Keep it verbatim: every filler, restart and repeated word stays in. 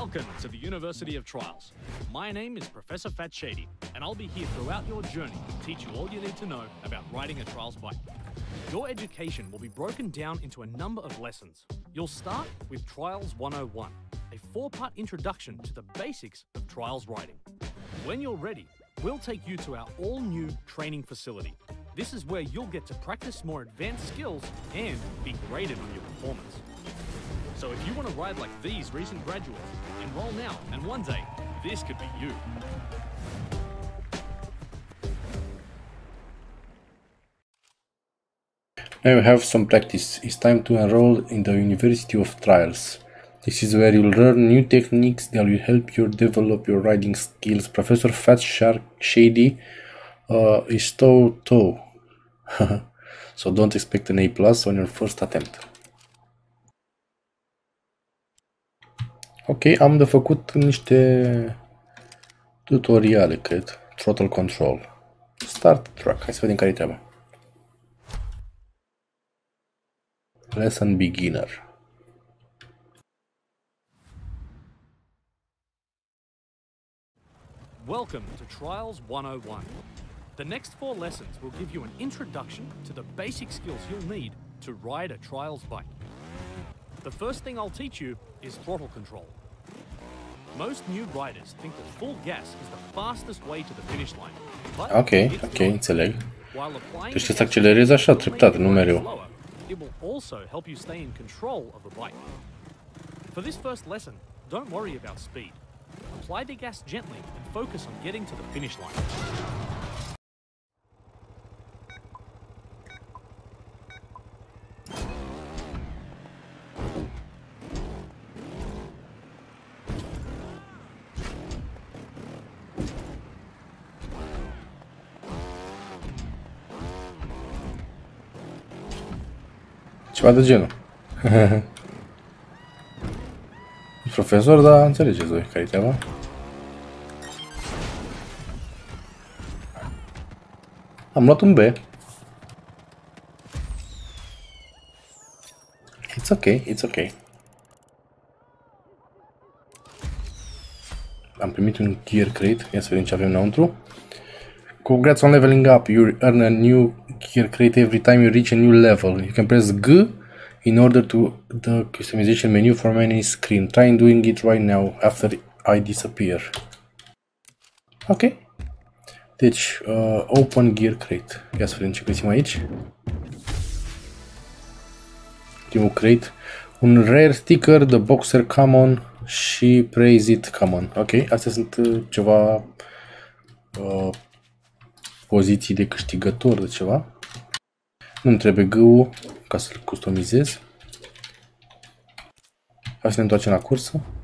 Welcome to the University of Trials. My name is Professor Fat Shady, and I'll be here throughout your journey to teach you all you need to know about riding a trials bike. Your education will be broken down into a number of lessons. You'll start with Trials one oh one, a four-part introduction to the basics of trials riding. When you're ready, we'll take you to our all-new training facility. This is where you'll get to practice more advanced skills and be graded on your performance. So if you want to ride like these recent graduates, enroll now, and one day, this could be you. Now you have some practice. It's time to enroll in the University of Trials. This is where you'll learn new techniques that will help you develop your riding skills. Professor Fat Shark Shady uh, is toe toe. So don't expect an A plus on your first attempt. Ok, am de făcut niște tutoriale, cred. Throttle control. Start track. Hai să vedem care-i treaba. Lesson beginner. Welcome to Trials one oh one. The next four lessons will give you an introduction to the basic skills you'll need to ride a trials bike. The first thing I'll teach you is throttle control. Most new riders think that full gas is the fastest way to the finish line. But Ok, ok, înțeleg. Deci trebuie să accelerezi așa, treptat, nu mereu. It will also help you stay in control of the bike. For this first lesson, don't worry about speed. Apply the gas gently and focus on getting to the finish line. Ceva de genul. Profesor, dar înțelegeți voi care-i treaba. Am luat un B. It's ok, it's ok. Am primit un gear crate. Ia să vedem ce avem înăuntru. Congrats on leveling up. You earn a new gear crate every time you reach a new level. You can press G in order to the customization menu from any screen. Try doing it right now after I disappear. Ok. Deci, uh, open gear crate. Ia să vedem ce găsim aici. Primul crate. Un rare sticker, the boxer common și praise it common. Ok, astea sunt uh, ceva uh, poziții de câștigător de ceva. Nu-mi trebuie G-ul ca să-l customizez. Hai să ne întoarcem la cursă.